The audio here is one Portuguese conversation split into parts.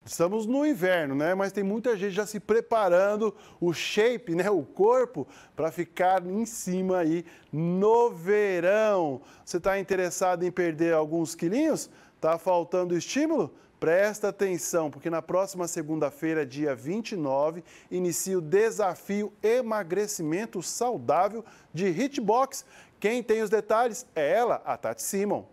Estamos no inverno, né? Mas tem muita gente já se preparando, o shape, né? O corpo, para ficar em cima aí no verão. Você está interessado em perder alguns quilinhos? Tá faltando estímulo? Presta atenção, porque na próxima segunda-feira, dia 29, inicia o desafio Emagrecimento Saudável de Hitbox. Quem tem os detalhes é ela, a Tati Simon.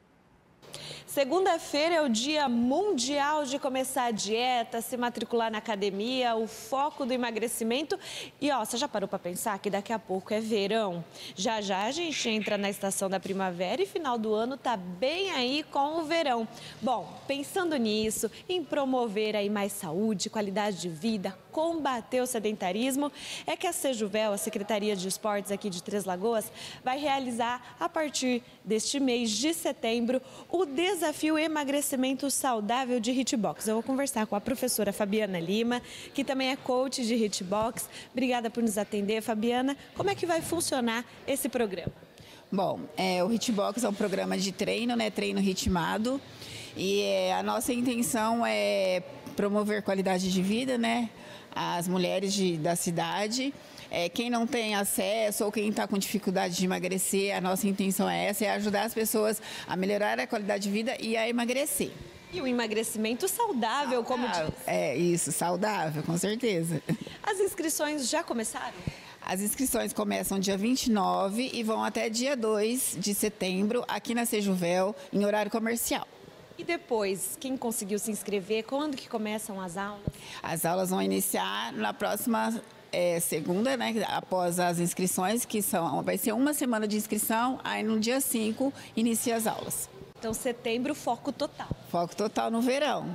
Segunda-feira é o dia mundial de começar a dieta, se matricular na academia, o foco do emagrecimento. E ó, você já parou para pensar que daqui a pouco é verão? Já já a gente entra na estação da primavera e final do ano tá bem aí com o verão. Bom, pensando nisso, em promover aí mais saúde, qualidade de vida, combater o sedentarismo, é que a Sejuvel, a Secretaria de Esportes aqui de Três Lagoas, vai realizar a partir deste mês de setembro o desafio Emagrecimento Saudável de Hitbox. Eu vou conversar com a professora Fabiana Lima, que também é coach de Hitbox. Obrigada por nos atender, Fabiana. Como é que vai funcionar esse programa? Bom, o Hitbox é um programa de treino, né? Treino ritmado. E a nossa intenção é promover qualidade de vida, né? As mulheres da cidade. Quem não tem acesso ou quem está com dificuldade de emagrecer, a nossa intenção é essa, é ajudar as pessoas a melhorar a qualidade de vida e a emagrecer. E o emagrecimento saudável, como diz. Isso, saudável, com certeza. As inscrições já começaram? As inscrições começam dia 29 e vão até dia 2 de setembro, aqui na Sejuvel, em horário comercial. E depois, quem conseguiu se inscrever, quando que começam as aulas? As aulas vão iniciar na próxima segunda, né, após as inscrições, vai ser uma semana de inscrição, aí no dia 5 inicia as aulas. Então, setembro, foco total. Foco total no verão.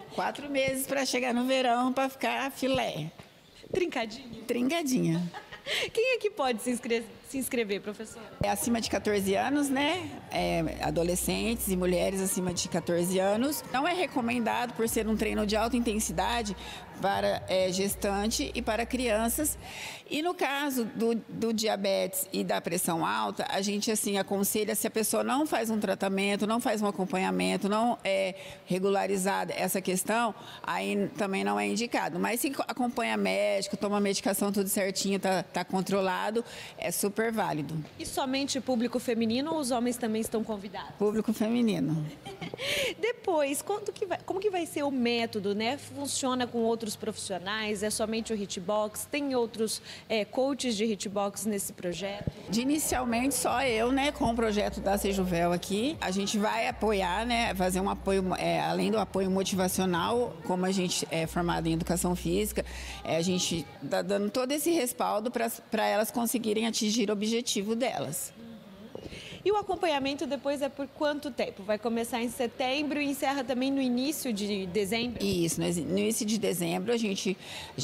4 meses para chegar no verão, para ficar filé. Trincadinha? Trincadinha. Quem é que pode se inscrever, professora? Acima de 14 anos, né? Adolescentes e mulheres acima de 14 anos. Não é recomendado por ser um treino de alta intensidade para gestante e para crianças. E no caso do diabetes e da pressão alta, a gente assim aconselha, se a pessoa não faz um tratamento, não faz um acompanhamento, não é regularizada essa questão, aí também não é indicado. Mas se acompanha médico, toma medicação tudo certinho, tá controlado, é super válido. E somente público feminino ou os homens também estão convidados? Público feminino. Depois, como que vai ser o método, né? Funciona com outros profissionais? É somente o Hitbox? Tem outros coaches de Hitbox nesse projeto? Inicialmente só eu, né, com o projeto da Sejuvel aqui. A gente vai apoiar, né, fazer um apoio, além do apoio motivacional, como a gente é formado em educação física, a gente está dando todo esse respaldo para elas conseguirem atingir o objetivo delas. E o acompanhamento depois é por quanto tempo? Vai começar em setembro e encerra também no início de dezembro? Isso, no início de dezembro, a gente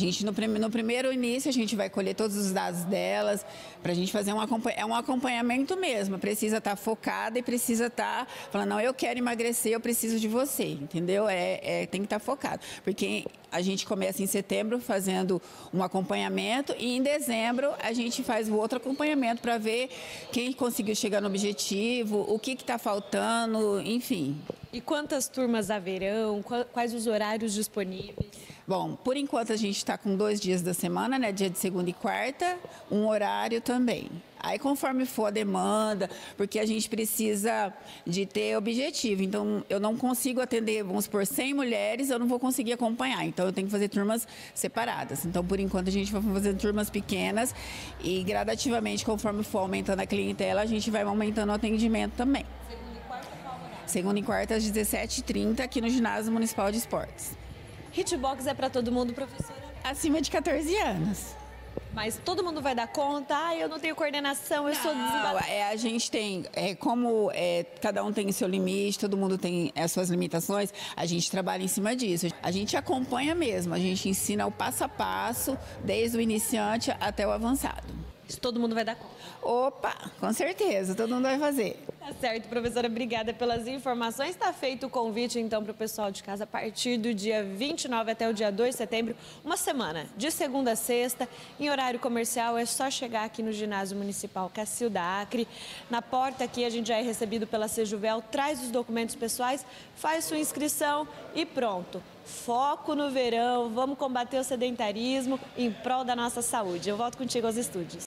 no primeiro início, a gente vai colher todos os dados delas, para a gente fazer um acompanhamento mesmo. Precisa estar focada e precisa estar falando, não, eu quero emagrecer, eu preciso de você, entendeu? Tem que estar focado, porque a gente começa em setembro fazendo um acompanhamento e em dezembro a gente faz o outro acompanhamento para ver quem conseguiu chegar no objetivo, o que está faltando, enfim. E quantas turmas haverão? Quais os horários disponíveis? Bom, por enquanto a gente está com 2 dias da semana, né? Dia de segunda e quarta, um horário também. Aí conforme for a demanda, porque a gente precisa de ter objetivo. Então, eu não consigo atender, vamos supor, 100 mulheres, eu não vou conseguir acompanhar. Então, eu tenho que fazer turmas separadas. Então, por enquanto, a gente vai fazer turmas pequenas e gradativamente, conforme for aumentando a clientela, a gente vai aumentando o atendimento também. Segunda e quarta, qual horário? Segunda e quarta, às 17h30, aqui no Ginásio Municipal de Esportes. Hitbox é para todo mundo, professora? Acima de 14 anos. Mas todo mundo vai dar conta? Eu não tenho coordenação, eu sou desigual. A gente tem, cada um tem o seu limite, todo mundo tem as suas limitações, a gente trabalha em cima disso. A gente acompanha mesmo, a gente ensina o passo a passo, desde o iniciante até o avançado. Isso todo mundo vai dar conta? Opa, com certeza, todo mundo vai fazer. Tá certo, professora, obrigada pelas informações. Está feito o convite, então, para o pessoal de casa, a partir do dia 29 até o dia 2 de setembro, uma semana, de segunda a sexta, em horário comercial. É só chegar aqui no Ginásio Municipal Cacilda Acre. Na porta aqui, a gente já é recebido pela Sejuvel, traz os documentos pessoais, faz sua inscrição e pronto. Foco no verão, vamos combater o sedentarismo em prol da nossa saúde. Eu volto contigo aos estúdios.